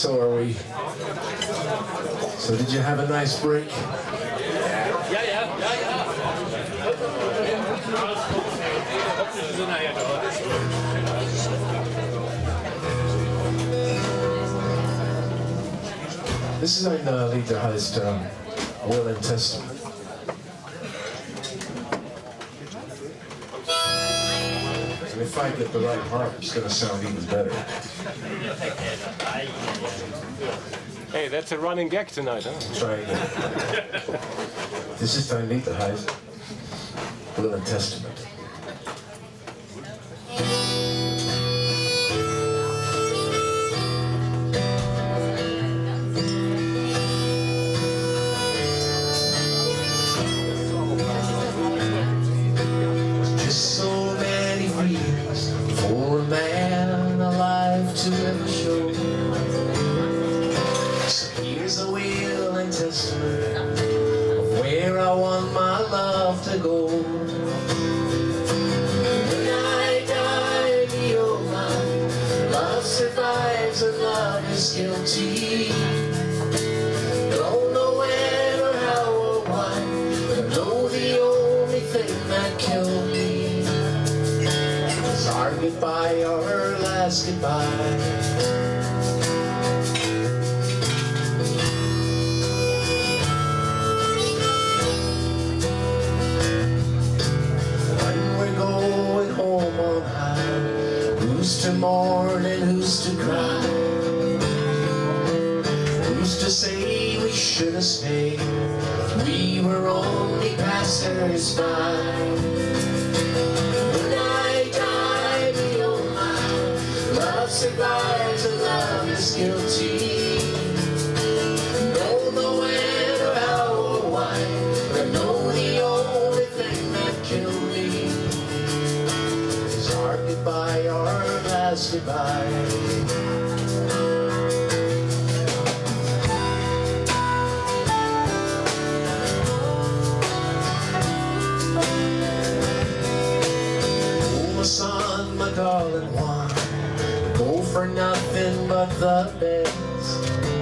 So are we. So did you have a nice break? This is ein Lied, der heißt Will and Testament. And if I get the right harp, it's going to sound even better. Hey, that's a running gag tonight, huh? Try again. This is ein Lied, der heißt Will and Testament. To ever show. So here's a will and testament of where I want my love to go. When I die, oh my love survives and love is guilty. Don't know when or how or why, but I know the only thing that killed me is our goodbye, our last goodbye. When we're going home on high, who's to mourn and who's to cry? Who's to say we should have stayed? We were only passers-by. Survives and love is guilty. Don't know when or how or why, but I know the only thing that killed me is our goodbye, our last goodbye. Oh, my son, my darling one, go for nothing but the best.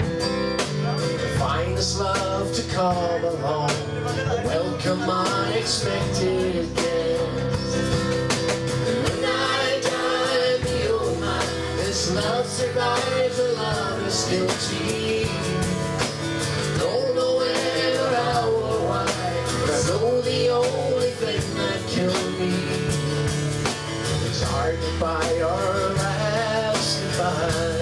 Finest love to come along, welcome unexpected guest. When I die, oh my, this love survives and love is guilty. Don't know when or how or why, but I know the only thing that killed me is our goodbye, our last goodbye.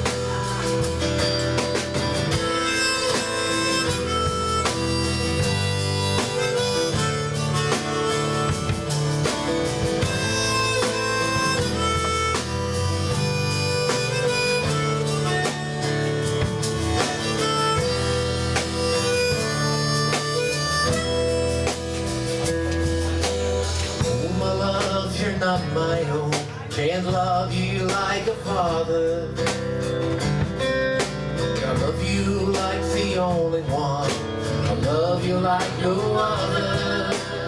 Oh my love, you're not my own. Can't love you like a father. I love you like the only one. I love you like no other.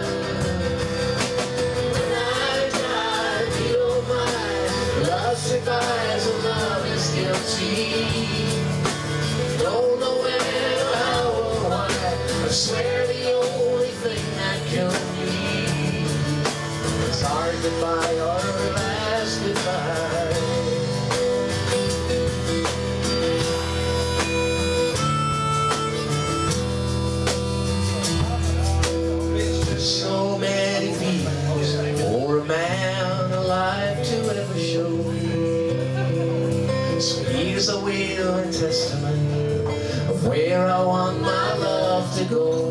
When I die, oh my, love survives and love is guilty. Don't know when or how or why, I swear the only thing that killed me is our goodbye, our last goodbye. So many feelings for a man alive to ever show. So here's a will and testament of where I want my love to go.